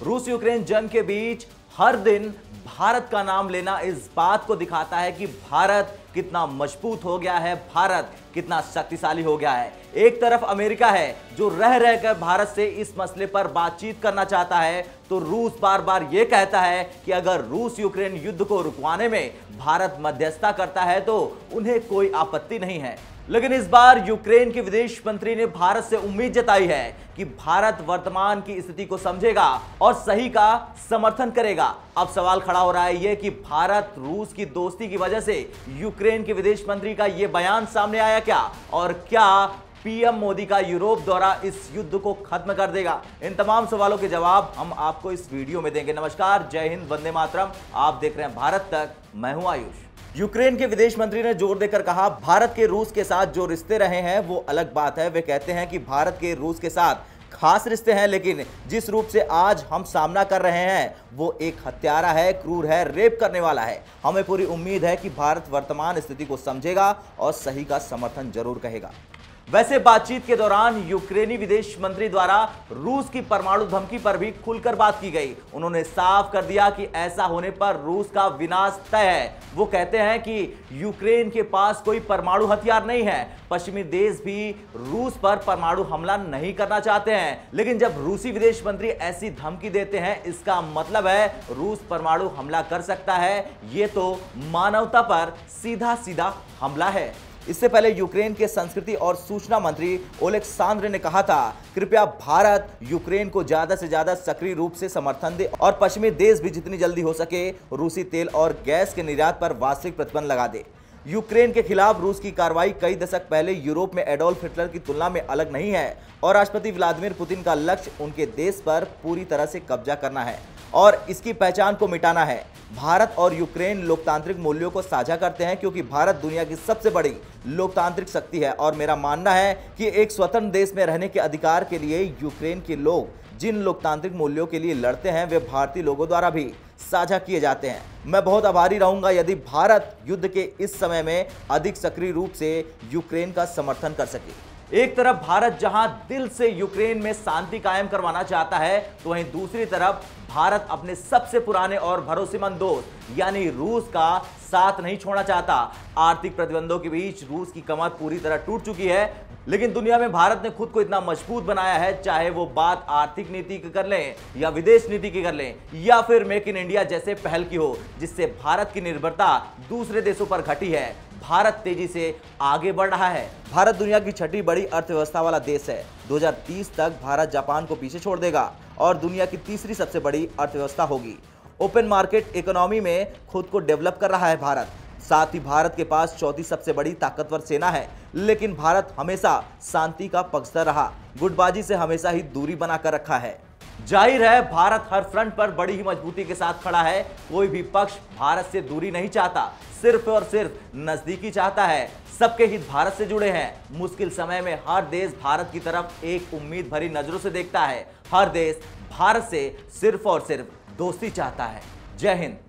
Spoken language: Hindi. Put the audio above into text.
रूस यूक्रेन जंग के बीच हर दिन भारत का नाम लेना इस बात को दिखाता है कि भारत कितना मजबूत हो गया है, भारत कितना शक्तिशाली हो गया है। एक तरफ अमेरिका है जो रह रहकर भारत से इस मसले पर बातचीत करना चाहता है, तो रूस बार बार यह कहता है कि अगर रूस यूक्रेन युद्ध को रुकवाने में भारत मध्यस्थता करता है तो उन्हें कोई आपत्ति नहीं है। लेकिन इस बार यूक्रेन के विदेश मंत्री ने भारत से उम्मीद जताई है कि भारत वर्तमान की स्थिति को समझेगा और सही का समर्थन करेगा। अब सवाल खड़ा हो रहा है यह कि भारत रूस की दोस्ती की वजह से यूक्रेन के विदेश मंत्री का यह बयान सामने आया क्या, और क्या पीएम मोदी का यूरोप दौरा इस युद्ध को खत्म कर देगा? इन तमाम सवालों के जवाब हम आपको इस वीडियो में देंगे। नमस्कार, जय हिंद, वंदे मातरम। आप देख रहे हैं भारत तक, मैं हूं आयुष। यूक्रेन के विदेश मंत्री ने जोर देकर कहा, भारत के रूस के साथ जो रिश्ते रहे हैं वो अलग बात है। वे कहते हैं कि भारत के रूस के साथ खास रिश्ते हैं, लेकिन जिस रूप से आज हम सामना कर रहे हैं वो एक हत्यारा है, क्रूर है, रेप करने वाला है। हमें पूरी उम्मीद है कि भारत वर्तमान स्थिति को समझेगा और सही का समर्थन जरूर कहेगा। वैसे बातचीत के दौरान यूक्रेनी विदेश मंत्री द्वारा रूस की परमाणु धमकी पर भी खुलकर बात की गई। उन्होंने साफ कर दिया कि ऐसा होने पर रूस का विनाश तय है। वो कहते हैं कि यूक्रेन के पास कोई परमाणु हथियार नहीं है। पश्चिमी देश भी रूस पर परमाणु हमला नहीं करना चाहते हैं, लेकिन जब रूसी विदेश मंत्री ऐसी धमकी देते हैं इसका मतलब है रूस परमाणु हमला कर सकता है। ये तो मानवता पर सीधा सीधा हमला है। इससे पहले यूक्रेन के संस्कृति और सूचना मंत्री ओलेक्सांद्र ने कहा था, कृपया भारत यूक्रेन को ज्यादा से ज्यादा सक्रिय रूप से समर्थन दे और पश्चिमी देश भी जितनी जल्दी हो सके रूसी तेल और गैस के निर्यात पर वास्तविक प्रतिबंध लगा दे। यूक्रेन के खिलाफ रूस की कार्रवाई कई दशक पहले यूरोप में एडोल्फ हिटलर की तुलना में अलग नहीं है और राष्ट्रपति व्लादिमीर पुतिन का लक्ष्य उनके देश पर पूरी तरह से कब्जा करना है और इसकी पहचान को मिटाना है। भारत और यूक्रेन लोकतांत्रिक मूल्यों को साझा करते हैं क्योंकि भारत दुनिया की सबसे बड़ी लोकतांत्रिक शक्ति है और मेरा मानना है कि एक स्वतंत्र देश में रहने के अधिकार के लिए यूक्रेन के लोग जिन लोकतांत्रिक मूल्यों के लिए लड़ते हैं वे भारतीय लोगों द्वारा भी साझा किए जाते हैं। मैं बहुत आभारी रहूंगा यदि भारत युद्ध के इस समय में अधिक सक्रिय रूप से यूक्रेन का समर्थन कर सके। एक तरफ भारत जहां दिल से यूक्रेन में शांति कायम करवाना चाहता है, तो वहीं दूसरी तरफ भारत अपने सबसे पुराने और भरोसेमंद दोस्त यानी रूस का साथ नहीं छोड़ना चाहता। आर्थिक प्रतिबंधों के बीच रूस की कमर पूरी तरह टूट चुकी है, लेकिन दुनिया में भारत ने खुद को इतना मजबूत बनाया है, चाहे वो बात आर्थिक नीति की कर लें या विदेश नीति की कर लें या फिर मेक इन इंडिया जैसे पहल की हो, जिससे भारत की निर्भरता दूसरे देशों पर घटी है। भारत तेजी से आगे बढ़ रहा है। भारत दुनिया की छठी बड़ी अर्थव्यवस्था वाला देश है। 2030 तक भारत जापान को पीछे छोड़ देगा और दुनिया की तीसरी सबसे बड़ी अर्थव्यवस्था होगी। ओपन मार्केट इकोनॉमी में खुद को डेवलप कर रहा है भारत। साथ ही भारत के पास चौथी सबसे बड़ी ताकतवर सेना है, लेकिन भारत हमेशा शांति का पक्षधर रहा, गुटबाजी से हमेशा ही दूरी बनाकर रखा है। जाहिर है भारत हर फ्रंट पर बड़ी ही मजबूती के साथ खड़ा है। कोई भी पक्ष भारत से दूरी नहीं चाहता, सिर्फ और सिर्फ नजदीकी चाहता है। सबके हित भारत से जुड़े हैं। मुश्किल समय में हर देश भारत की तरफ एक उम्मीद भरी नजरों से देखता है। हर देश भारत से सिर्फ और सिर्फ दोस्ती चाहता है। जय हिंद।